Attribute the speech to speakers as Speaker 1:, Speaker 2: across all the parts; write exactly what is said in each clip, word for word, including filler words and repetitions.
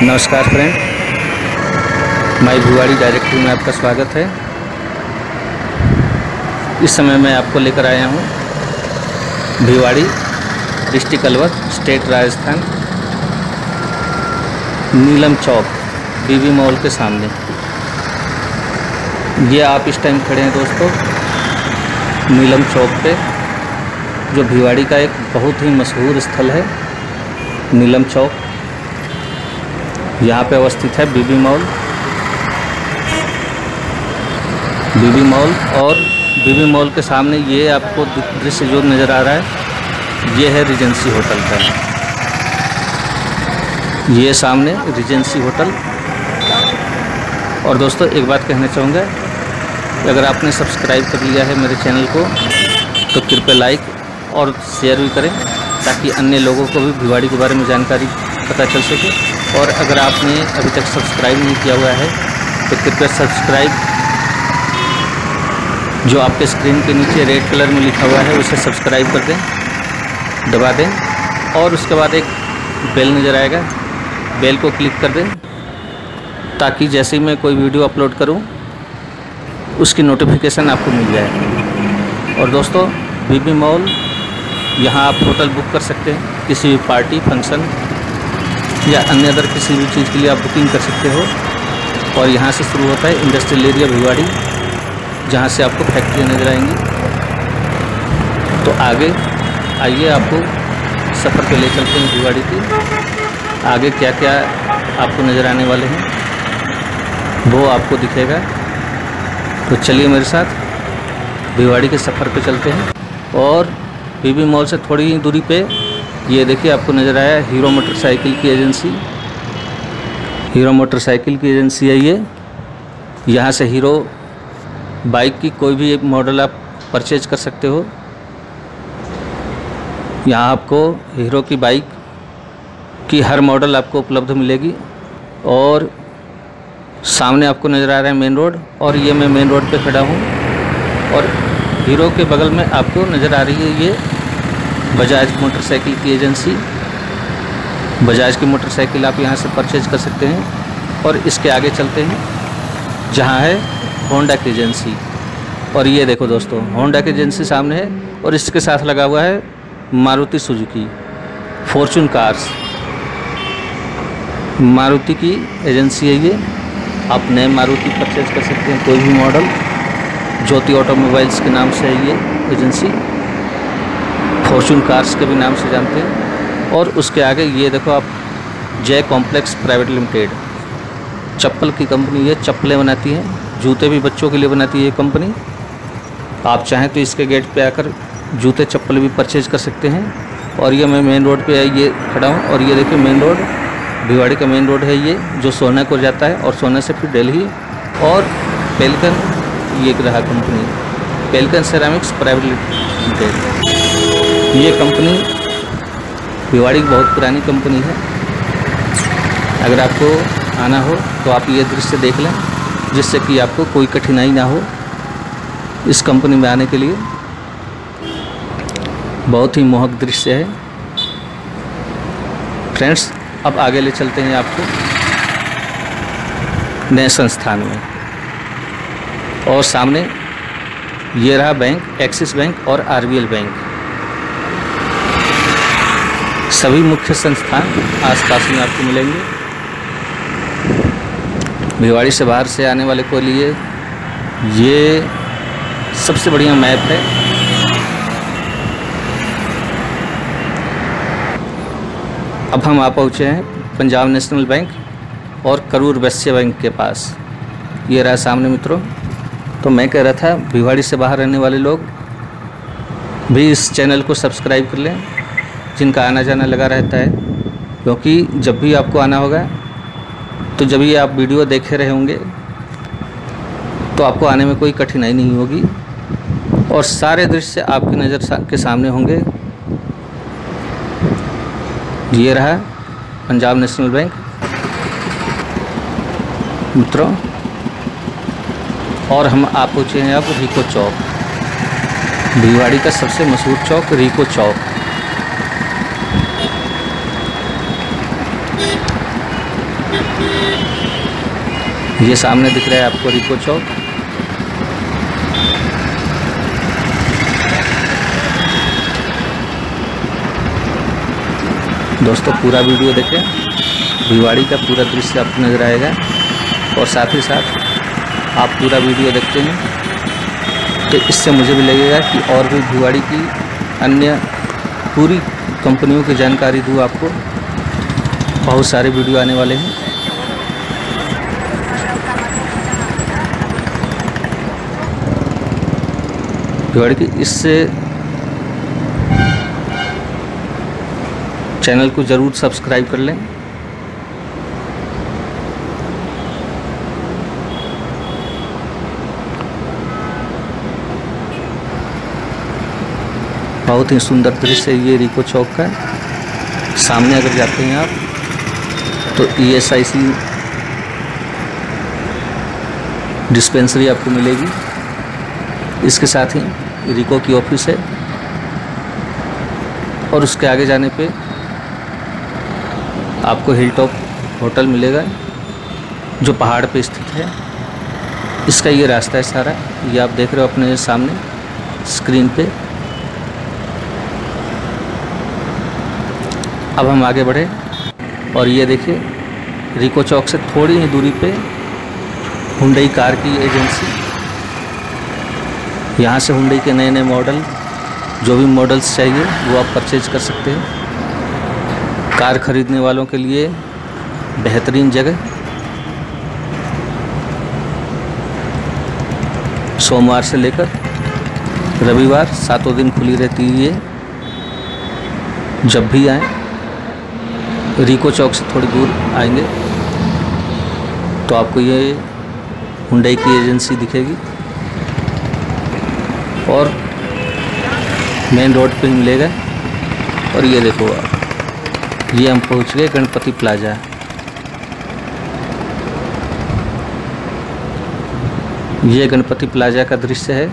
Speaker 1: नमस्कार फ्रेंड, माई भिवाड़ी डायरेक्टरी में आपका स्वागत है। इस समय मैं आपको लेकर आया हूँ Bhiwadi, district Alwar, state Rajasthan, Neelam Chowk, BB mall के सामने। ये आप इस टाइम खड़े हैं दोस्तों नीलम चौक पे, जो भिवाड़ी का एक बहुत ही मशहूर स्थल है। नीलम चौक यहाँ पे अवस्थित है बीबी मॉल। बीबी मॉल और बीबी मॉल के सामने ये आपको दृश्य जो नज़र आ रहा है, ये है रिजेंसी होटल का। ये सामने रिजेंसी होटल। और दोस्तों एक बात कहना चाहूँगा, अगर आपने सब्सक्राइब कर लिया है मेरे चैनल को तो कृपया लाइक और शेयर भी करें, ताकि अन्य लोगों को भी भिवाड़ी के बारे में जानकारी पता चल सके। और अगर आपने अभी तक सब्सक्राइब नहीं किया हुआ है तो कृपया सब्सक्राइब, जो आपके स्क्रीन के नीचे रेड कलर में लिखा हुआ है उसे सब्सक्राइब कर दें, दबा दें। और उसके बाद एक बेल नज़र आएगा, बेल को क्लिक कर दें, ताकि जैसे ही मैं कोई वीडियो अपलोड करूं उसकी नोटिफिकेशन आपको मिल जाए। और दोस्तों बीबी मॉल, यहाँ आप होटल बुक कर सकते हैं, किसी भी पार्टी, फंक्शन या अन्य अदर किसी भी चीज़ के लिए आप बुकिंग कर सकते हो। और यहाँ से शुरू होता है इंडस्ट्रियल एरिया भिवाड़ी, जहाँ से आपको फैक्ट्रियाँ नज़र आएंगी। तो आगे आइए, आपको सफ़र पे ले चलते हैं भिवाड़ी की। आगे क्या क्या आपको नज़र आने वाले हैं वो आपको दिखेगा। तो चलिए मेरे साथ भिवाड़ी के सफ़र पे चलते हैं। और बीबी मॉल से थोड़ी ही दूरी पे ये देखिए आपको नज़र आया हीरो मोटरसाइकिल की एजेंसी। हीरो मोटरसाइकिल की एजेंसी है ये। यहाँ से हीरो बाइक की कोई भी एक मॉडल आप परचेज कर सकते हो। यहाँ आपको हीरो की बाइक की हर मॉडल आपको उपलब्ध मिलेगी। और सामने आपको नज़र आ रहा है मेन रोड, और ये मैं मेन रोड पे खड़ा हूँ। और हीरो के बगल में आपको नज़र आ रही है ये बजाज मोटरसाइकिल की एजेंसी। बजाज की मोटरसाइकिल आप यहाँ से परचेज कर सकते हैं। और इसके आगे चलते हैं जहाँ है होंडा की एजेंसी। और ये देखो दोस्तों, होंडा की एजेंसी सामने है, और इसके साथ लगा हुआ है Maruti Suzuki Fortune cars. Maruti की एजेंसी है ये। आप नए मारुति परचेज कर सकते हैं, कोई भी मॉडल। ज्योति ऑटोमोबाइल्स के नाम से है ये एजेंसी, फॉर्च्यून कार्स के भी नाम से जानते हैं। और उसके आगे ये देखो आप, जय कॉम्प्लेक्स प्राइवेट लिमिटेड, चप्पल की कंपनी है। चप्पलें बनाती है, जूते भी बच्चों के लिए बनाती है ये कंपनी। आप चाहें तो इसके गेट पे आकर जूते चप्पल भी परचेज कर सकते हैं। और ये मैं मेन रोड पे ये खड़ा हूँ। और ये देखिए मेन रोड, भिवाड़ी का मेन रोड है ये, जो सोना को जाता है, और सोना से फिर दिल्ली। और पेलकन, ये रहा company Pelican ceramics private limited. ये कंपनी भिवाड़ी की बहुत पुरानी कंपनी है। अगर आपको आना हो तो आप ये दृश्य देख लें, जिससे कि आपको कोई कठिनाई ना हो इस कंपनी में आने के लिए। बहुत ही मोहक दृश्य है फ्रेंड्स। अब आगे ले चलते हैं आपको नए संस्थान में। और सामने ये रहा बैंक, एक्सिस बैंक और आरबीएल बैंक। सभी मुख्य संस्थान आसपास में आपको मिलेंगे। भिवाड़ी से बाहर से आने वाले को लिए ये सबसे बढ़िया मैप है। अब हम आ पहुँचे हैं पंजाब नेशनल बैंक और करूर वैश्य बैंक के पास। ये रहा सामने मित्रों। तो मैं कह रहा था भिवाड़ी से बाहर रहने वाले लोग भी इस चैनल को सब्सक्राइब कर लें, जिनका आना जाना लगा रहता है। क्योंकि जब भी आपको आना होगा, तो जब भी आप वीडियो देखे रहे होंगे तो आपको आने में कोई कठिनाई नहीं होगी, और सारे दृश्य आपकी नज़र के सामने होंगे। ये रहा पंजाब नेशनल बैंक मित्रों। और हम आप पहुँचे हैं अब रिको चौक, भिवाड़ी का सबसे मशहूर चौक रिको चौक। ये सामने दिख रहा है आपको रिको चौक। दोस्तों पूरा वीडियो देखें, भिवाड़ी का पूरा दृश्य आपको नजर आएगा। और साथ ही साथ आप पूरा वीडियो देखते हैं तो इससे मुझे भी लगेगा कि और भी भिवाड़ी की अन्य पूरी कंपनियों की जानकारी दूँ आपको। बहुत सारे वीडियो आने वाले हैं। भिवाड़ी की इस चैनल को ज़रूर सब्सक्राइब कर लें। बहुत ही सुंदर दृश्य है ये रिको चौक का। सामने अगर जाते हैं आप तो E S I C dispensary आपको मिलेगी। इसके साथ ही रिको की ऑफिस है और उसके आगे जाने पे आपको हिल टॉप होटल मिलेगा जो पहाड़ पे स्थित है। इसका ये रास्ता है सारा, ये आप देख रहे हो अपने सामने स्क्रीन पे। अब हम आगे बढ़े और ये देखिए रिको चौक से थोड़ी ही दूरी पे हुंडई कार की एजेंसी। यहाँ से हुंडई के नए नए मॉडल, जो भी मॉडल्स चाहिए वो आप परचेज कर सकते हैं। कार खरीदने वालों के लिए बेहतरीन जगह। सोमवार से लेकर रविवार सातों दिन खुली रहती है ये। जब भी आएँ, रिको चौक से थोड़ी दूर आएंगे तो आपको ये हुंडई की एजेंसी दिखेगी और मेन रोड पे मिलेगा। और ये देखो आप, ये हम पहुंच गए गणपति प्लाजा। ये गणपति प्लाजा का दृश्य है।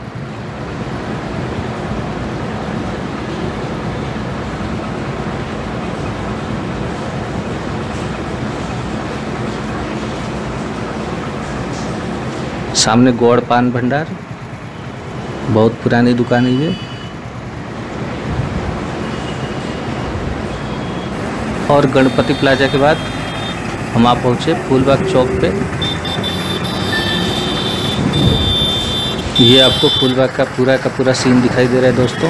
Speaker 1: सामने गौड़ पान भंडार, बहुत पुरानी दुकान है ये। और गणपति प्लाजा के बाद हम आप पहुँचे फूलबाग चौक पे। ये आपको फूलबाग का पूरा का पूरा सीन दिखाई दे रहा है दोस्तों।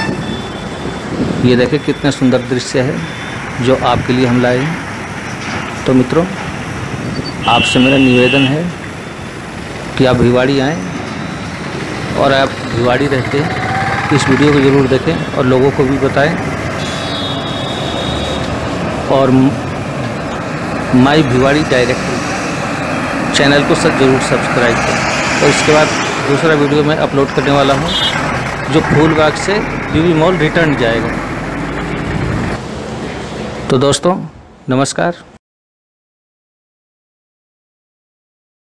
Speaker 1: ये देखें कितना सुंदर दृश्य है जो आपके लिए हम लाए हैं। तो मित्रों, आपसे मेरा निवेदन है कि आप भिवाड़ी आएँ और आप भिवाड़ी रहते हैं इस वीडियो को ज़रूर देखें और लोगों को भी बताएं। और माई भिवाड़ी डायरेक्टरी चैनल को सब जरूर सब्सक्राइब करें। और इसके बाद दूसरा वीडियो मैं अपलोड करने वाला हूँ जो फूलबाग से वी वी मॉल रिटर्न जाएगा। तो दोस्तों नमस्कार।